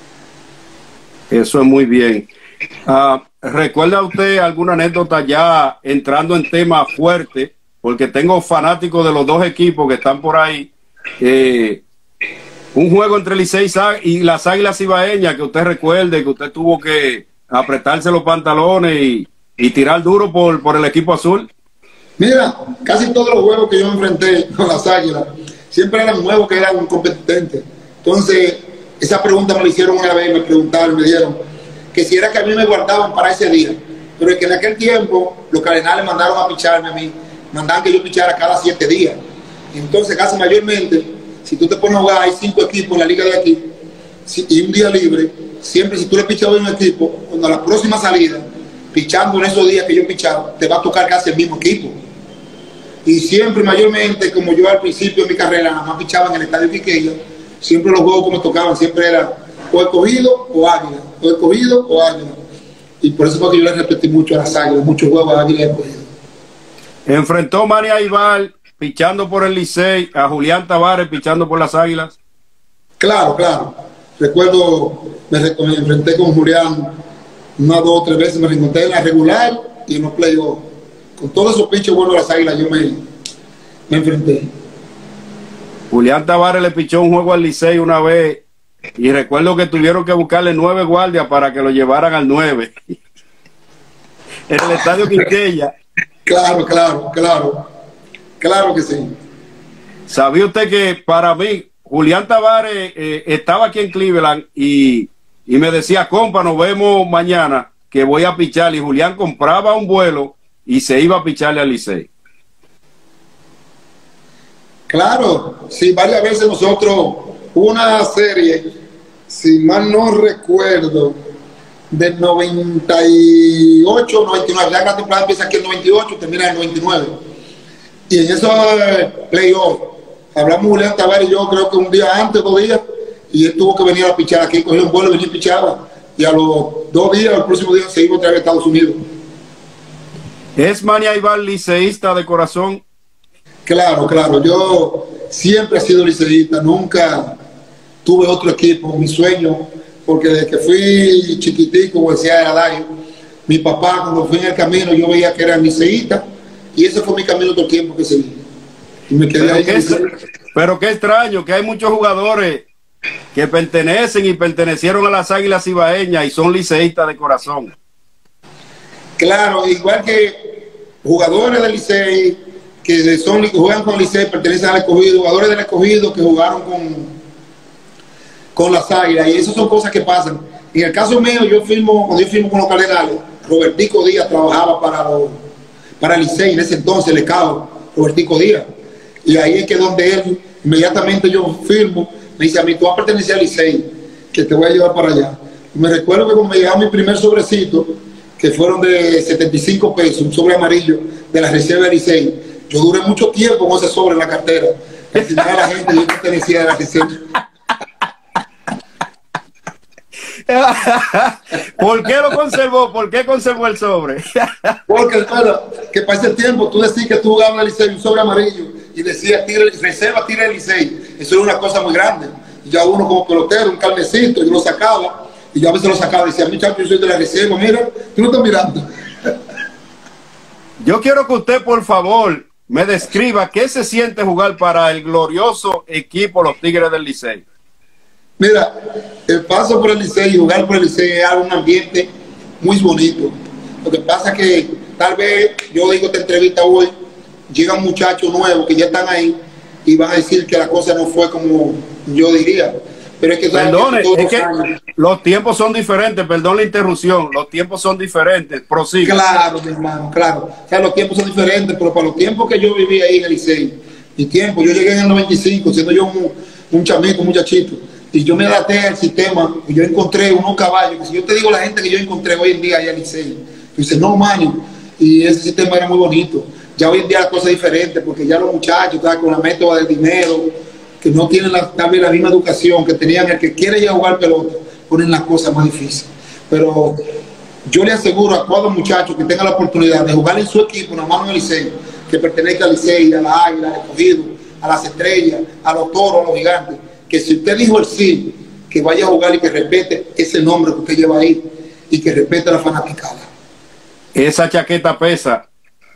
Eso es muy bien. Uh, ¿Recuerda usted alguna anécdota ya entrando en tema fuerte? Porque tengo fanáticos de los dos equipos que están por ahí. Eh, un juego entre Licey y las Águilas Ibaeñas que usted recuerde, que usted tuvo que apretarse los pantalones y, y tirar duro por, por el equipo azul. Mira, casi todos los juegos que yo enfrenté con las Águilas siempre eran juegos que eran competentes. Entonces, esa pregunta me la hicieron una vez, me preguntaron, me dijeron que si era que a mí me guardaban para ese día. Pero es que en aquel tiempo los Cardenales mandaron a picharme a mí, mandaban que yo pichara cada siete días. Entonces, casi mayormente, si tú te pones a jugar, hay cinco equipos en la liga de aquí, y un día libre, siempre si tú le pichabas a un equipo, cuando a la próxima salida, pichando en esos días que yo pichaba, te va a tocar casi el mismo equipo. Y siempre, mayormente, como yo al principio de mi carrera, nada más pichaba en el estadio Quiqueya, siempre los juegos que me tocaban, siempre era o escogido o águila, o escogido o águila. Y por eso fue que yo le repetí mucho a las águilas, muchos juegos a águila y escogido. Enfrentó Manny Aybar pichando por el Licey, a Julián Tavares pichando por las Águilas. Claro, claro. Recuerdo, me, me enfrenté con Julián una, dos, tres veces, me reencontré en la regular y en los playoffs. Con todos esos piches buenos de las Águilas yo me, me enfrenté. Julián Tavares le pichó un juego al Licey una vez y recuerdo que tuvieron que buscarle nueve guardias para que lo llevaran al nueve. En el estadio Quisqueya. Claro, claro, claro. Claro que sí. ¿Sabía usted que para mí Julián Tavares eh, estaba aquí en Cleveland y, y me decía, compa, nos vemos mañana que voy a pichar? Y Julián compraba un vuelo y se iba a picharle al Licey. Claro, sí, varias veces nosotros, una serie, si mal no recuerdo, del noventa y ocho, noventa y nueve, la gran temporada empieza aquí en noventa y ocho, termina en el noventa y nueve. Y en esos playoffs, hablamos Julián Tavares y yo creo que un día antes, dos días, y él tuvo que venir a pichar aquí, cogió un vuelo y venía y pichaba. Y a los dos días, al próximo día, se iba otra vez a Estados Unidos. ¿Es Manny Aybar liceísta de corazón? Claro, claro. Yo siempre he sido liceísta, nunca tuve otro equipo. Mi sueño, porque desde que fui chiquitico, como decía Heradario, mi papá, cuando fui en el camino, yo veía que era liceísta, y ese fue mi camino todo el tiempo que seguí. Y me quedé pero, ahí. Qué es, pero qué extraño, que hay muchos jugadores que pertenecen y pertenecieron a las Águilas Ibaeñas y son liceístas de corazón. Claro, igual que jugadores del Licey que son, juegan con el Licey, pertenecen al escogido, jugadores del escogido que jugaron con, con las Águilas, y esas son cosas que pasan. En el caso mío, yo firmo, cuando yo firmo con los Cardenales, Robertico Díaz trabajaba para, los, para el Licey, en ese entonces, el ECAO, Robertico Díaz. Y ahí es que donde él, inmediatamente yo firmo, me dice a mí, tú vas a pertenecer al Licey, que te voy a llevar para allá. Y me recuerdo que cuando me llegaba mi primer sobrecito, que fueron de setenta y cinco pesos, un sobre amarillo de la reserva del Licey, yo duré mucho tiempo con ese sobre en la cartera. Enseñar a la gente, yo pertenecía a la reserva. ¿Por qué lo conservó? ¿Por qué conservó el sobre? Porque, bueno, que para ese tiempo tú decías que tú jugabas en el Licey un sobre amarillo y decías tira, reserva, tira el Licey. Eso era una cosa muy grande. Y ya uno como pelotero, un carnecito, yo lo sacaba y yo a veces lo sacaba y decía, muchacho, yo soy de la reserva, mira, tú no estás mirando. Yo quiero que usted, por favor, me describa qué se siente jugar para el glorioso equipo Los Tigres del Licey. Mira, el paso por el Licey y jugar por el Licey es un ambiente muy bonito. Lo que pasa es que tal vez, yo digo esta entrevista hoy, llegan muchachos nuevos que ya están ahí y van a decir que la cosa no fue como yo diría. Pero es que, Perdone, es que los tiempos son diferentes, perdón la interrupción, los tiempos son diferentes, prosigue. Claro, mi hermano, claro. O sea, los tiempos son diferentes, pero para los tiempos que yo viví ahí en el Licey, mi tiempo, yo llegué en el noventa y cinco, siendo yo un, un chamito, un muchachito, y yo me adapté al sistema, y yo encontré unos caballos, que si yo te digo la gente que yo encontré hoy en día allá en el Licey, tú dices, no, mano, y ese sistema era muy bonito. Ya hoy en día la cosa es diferente, porque ya los muchachos están con la método del dinero, que no tienen la, tal vez la misma educación que tenían el que quiere ir a jugar pelota, ponen las cosas más difíciles. Pero yo le aseguro a todos los muchachos que tengan la oportunidad de jugar en su equipo, nada más en el Licey, que pertenezca al Licey, a la Águila, al Escogido, a las Estrellas, a los Toros, a los Gigantes, que si usted dijo el sí, que vaya a jugar y que respete ese nombre que usted lleva ahí y que respete a la fanaticada. Esa chaqueta pesa.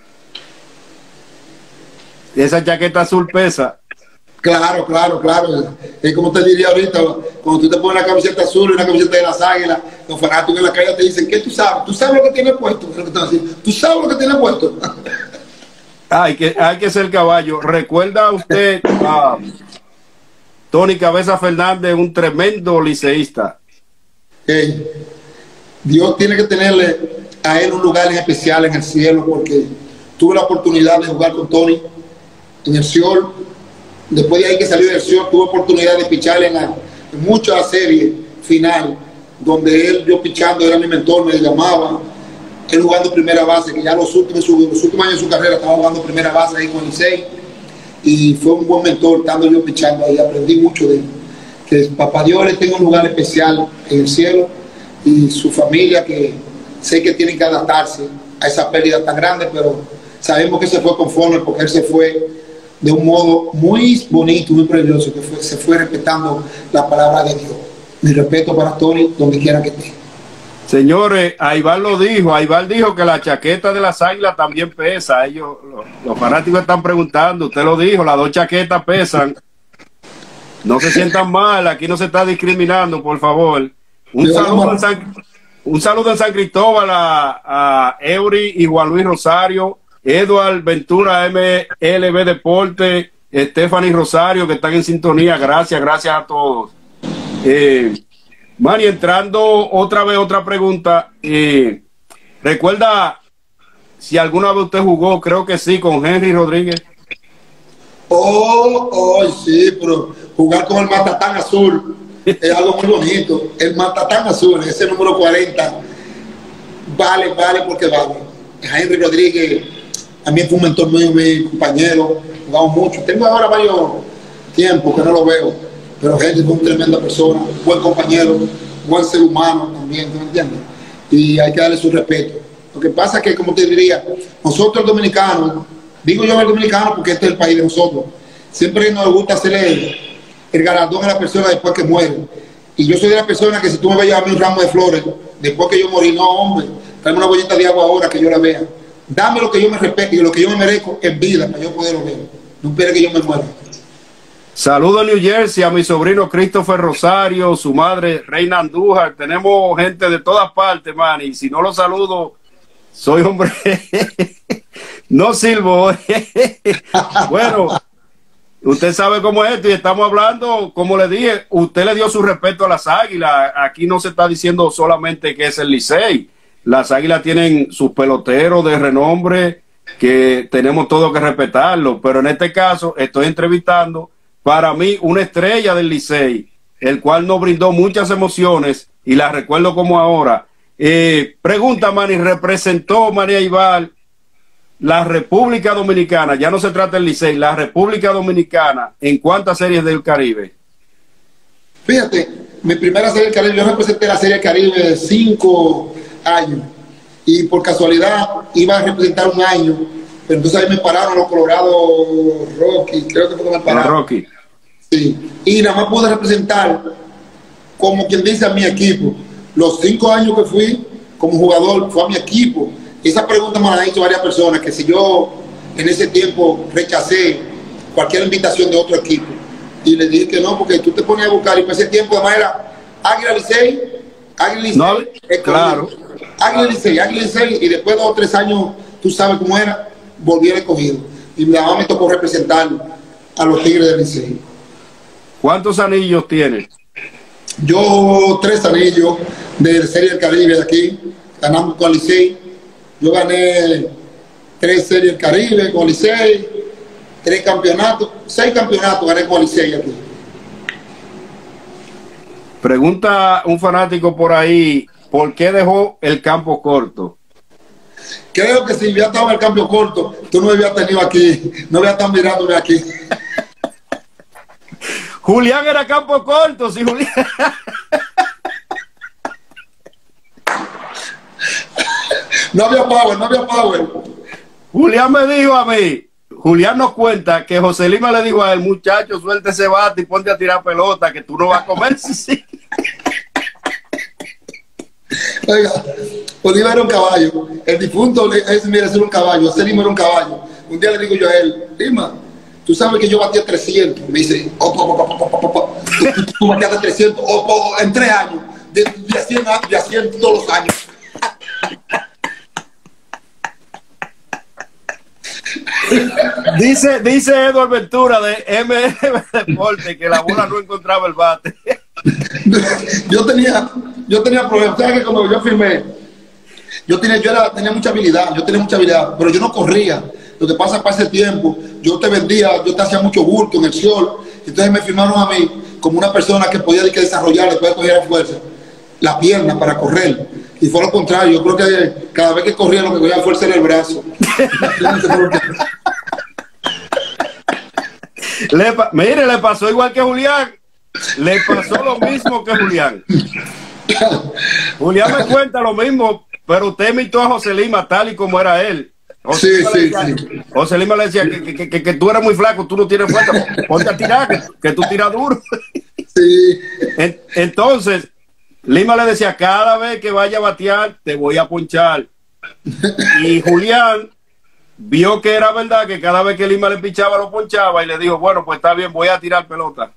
Esa chaqueta azul pesa. Claro, claro, claro. Es como te diría ahorita, cuando tú te pones la camiseta azul y una camiseta de las Águilas, los fanáticos en la calle te dicen, ¿qué tú sabes? ¿Tú sabes lo que tiene puesto? ¿Tú sabes lo que tiene puesto? Hay que, hay que ser caballo. ¿Recuerda usted a Tony Cabeza Fernández, un tremendo liceísta? Hey, Dios tiene que tenerle a él un lugar en especial en el cielo, porque tuve la oportunidad de jugar con Tony en el Ciol. Después de ahí que salió del Ciol, tuve oportunidad de picharle en, la, en muchas series final, donde él, yo pichando, era mi mentor, me llamaba, él jugando primera base, que ya los últimos, su, los últimos años de su carrera estaba jugando primera base ahí con el Licey, y fue un buen mentor, estando yo pichando ahí, aprendí mucho de él. Que papá Dios le tenga un lugar especial en el cielo, y su familia, que sé que tienen que adaptarse a esa pérdida tan grande, pero sabemos que se fue conforme, porque él se fue de un modo muy bonito, muy precioso, que fue, se fue respetando la palabra de Dios. Mi respeto para Tony, donde quiera que esté. Señores, Aibar lo dijo, Aibar dijo que la chaqueta de las Águilas también pesa. Ellos, los, los fanáticos están preguntando, usted lo dijo, las dos chaquetas pesan. No se sientan mal, aquí no se está discriminando, por favor. Un saludo en San, un saludo en San Cristóbal a, a Eury y Juan Luis Rosario, Eduard Ventura, M L B Deporte, Stephanie Rosario, que están en sintonía. Gracias, gracias a todos. Eh, Manny, entrando otra vez, otra pregunta. Eh, ¿Recuerda si alguna vez usted jugó, creo que sí, con Henry Rodríguez? Oh, oh, sí, pero jugar con el Matatán Azul es algo muy bonito. El Matatán Azul, ese número cuarenta, vale, vale porque vale. Henry Rodríguez también fue un mentor mío, mi compañero, jugamos mucho. Tengo ahora varios tiempos que no lo veo, pero Henry fue una tremenda persona, buen compañero, buen ser humano también, ¿tú me entiendes? Y hay que darle su respeto. Lo que pasa es que, como te diría, nosotros dominicanos, digo yo el dominicano porque este es el país de nosotros, siempre nos gusta hacerle el, el galardón a la persona después que muere. Y yo soy de la persona que si tú me vas a llevar un ramo de flores, después que yo morí, no, hombre, tráeme una bollita de agua ahora que yo la vea. Dame lo que yo me respeto y lo que yo me merezco en vida para yo poderlo ver. No espere que yo me muera. Saludo a New Jersey a mi sobrino Christopher Rosario, su madre Reina Andújar. Tenemos gente de todas partes, man, y si no los saludo, soy hombre. No sirvo. Bueno, Usted sabe cómo es esto y estamos hablando, como le dije, usted le dio su respeto a las Águilas. Aquí no se está diciendo solamente que es el Licey. Las Águilas tienen sus peloteros de renombre que tenemos todo que respetarlo, pero en este caso estoy entrevistando para mí una estrella del Licey, el cual nos brindó muchas emociones y las recuerdo como ahora. Eh, pregunta, Manny, ¿representó María Aíbar la República Dominicana? Ya no se trata del Licey, la República Dominicana, ¿en cuántas series del Caribe? Fíjate, mi primera serie del Caribe, yo representé la serie del Caribe cinco años y por casualidad iba a representar un año, pero entonces ahí me pararon los Colorado Rocky, creo que fue que me pararon. Rocky. Sí, y nada más pude representar, como quien dice, a mi equipo. Los cinco años que fui como jugador fue a mi equipo. Esa pregunta me la han hecho varias personas, que si yo en ese tiempo rechacé cualquier invitación de otro equipo. Y le dije que no, porque tú te pones a buscar, y por ese tiempo además era Águila Licey, Águila Licey, no, claro. Águila Licey, Águila Licey, y después de dos o tres años, tú sabes cómo era, volví al escogido. Y además me tocó representar a los Tigres del Licey. ¿Cuántos anillos tienes? Yo tres anillos de Serie del Caribe de aquí, ganamos con Licey. Yo gané tres Series del Caribe con Licey, tres campeonatos, seis campeonatos gané con Licey aquí. Pregunta un fanático por ahí, ¿por qué dejó el campo corto? Creo que si hubiera estado en el campo corto, tú no me hubieras tenido aquí, no hubieras estado mirándome aquí. Julián era campo corto, sí, Julián. No había power, no había power. Julián me dijo a mí, Julián nos cuenta que José Lima le dijo a él, muchacho, suelta ese bate y ponte a tirar pelota, que tú no vas a comer. Sí, sí. Oiga, Oliva era un caballo. El difunto es, mira, era un caballo. José Lima era un caballo. Un día le digo yo a él, Lima, tú sabes que yo batía trescientos. Me dice, oh, oh, oh, oh, oh, oh, oh. Tú, tú, tú bateaste trescientos oh, oh, oh, en tres años. De, de, cien, de cien todos los años. Dice, dice Eduardo Ventura de M L B Deporte que la bola no encontraba el bate. Yo tenía, yo tenía problemas. ¿Sabes que cuando yo firmé, yo tenía, yo era, tenía mucha habilidad, yo tenía mucha habilidad, pero yo no corría. Lo que pasa para ese tiempo, yo te vendía, yo te hacía mucho bulto en el sol. Entonces me firmaron a mí como una persona que podía que desarrollar, después de coger fuerza, la pierna para correr. Y fue lo contrario, yo creo que cada vez que corría lo que cogía fuerza era el brazo. le mire, le pasó igual que Julián. Le pasó lo mismo que Julián. Julián me cuenta lo mismo, pero usted imitó a José Lima tal y como era él. José, sí, Lima, sí, decía, sí. José Lima le decía que, que, que, que tú eres muy flaco, tú no tienes fuerza, ponte a tirar, que, que tú tiras duro. Sí. Entonces, Lima le decía, cada vez que vaya a batear, te voy a ponchar. Y Julián vio que era verdad, que cada vez que Lima le pichaba, lo ponchaba, y le dijo, bueno, pues está bien, voy a tirar pelota.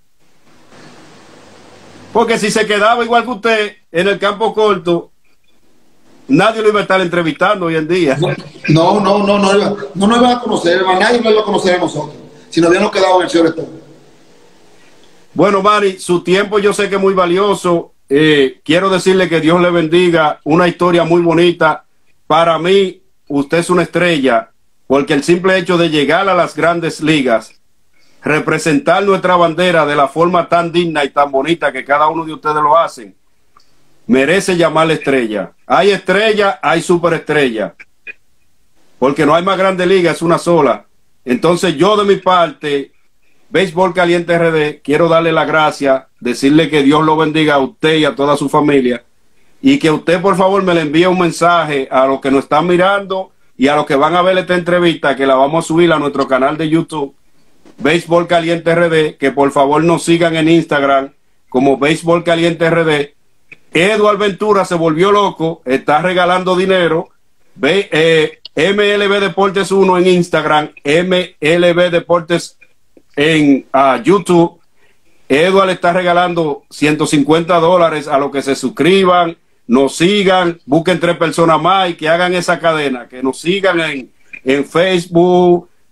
Porque si se quedaba igual que usted en el campo corto, nadie lo iba a estar entrevistando hoy en día. No, no, no, no, no, no nos iba a conocer, nadie nos iba a conocer a nosotros, si nos habíamos quedado en el shortstop. Bueno, Manny, su tiempo yo sé que es muy valioso. Eh, quiero decirle que Dios le bendiga, una historia muy bonita. Para mí, usted es una estrella, porque el simple hecho de llegar a las grandes ligas, representar nuestra bandera de la forma tan digna y tan bonita que cada uno de ustedes lo hacen, merece llamarle estrella. Hay estrella, hay superestrella, porque no hay más grande liga, es una sola. Entonces yo de mi parte, Béisbol Caliente R D, quiero darle la gracia, decirle que Dios lo bendiga a usted y a toda su familia, y que usted por favor me le envíe un mensaje a los que nos están mirando y a los que van a ver esta entrevista, que la vamos a subir a nuestro canal de YouTube, Béisbol Caliente R D, que por favor nos sigan en Instagram como Béisbol Caliente R D. Eduardo Ventura se volvió loco, está regalando dinero. Ve, eh, M L B Deportes uno en Instagram, M L B Deportes en uh, YouTube. Eduardo está regalando ciento cincuenta dólares a los que se suscriban, nos sigan, busquen tres personas más y que hagan esa cadena, que nos sigan en, en Facebook,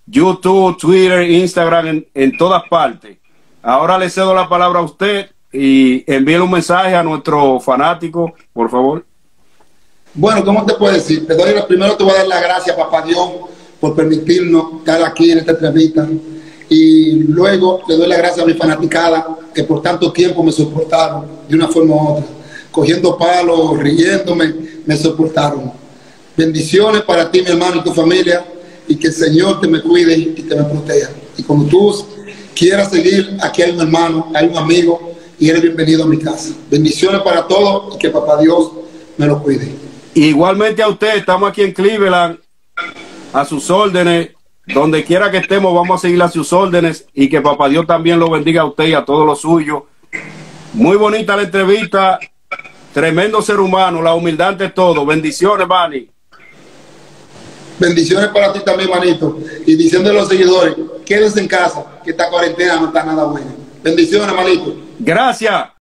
YouTube, Twitter, Instagram, en, en todas partes. Ahora le cedo la palabra a usted y envíe un mensaje a nuestro fanático, por favor. Bueno, ¿cómo te puedo decir? Te doy, primero te voy a dar las gracias, papá Dios, por permitirnos estar aquí en esta entrevista. Y luego le doy las gracias a mi fanaticada, que por tanto tiempo me soportaron de una forma u otra. Cogiendo palos, riéndome, me soportaron. Bendiciones para ti, mi hermano, y tu familia, y que el Señor te me cuide y te me proteja. Y cuando tú quieras seguir, aquí hay un hermano, hay un amigo, y eres bienvenido a mi casa. Bendiciones para todos y que papá Dios me lo cuide. Igualmente a usted, estamos aquí en Cleveland, a sus órdenes. Donde quiera que estemos, vamos a seguir a sus órdenes y que papá Dios también lo bendiga a usted y a todos los suyos. Muy bonita la entrevista, tremendo ser humano, la humildad ante todo. Bendiciones, Manny. Bendiciones para ti también, manito. Y diciendo a los seguidores, quédense en casa, que esta cuarentena no está nada buena. Bendiciones, manito. Gracias.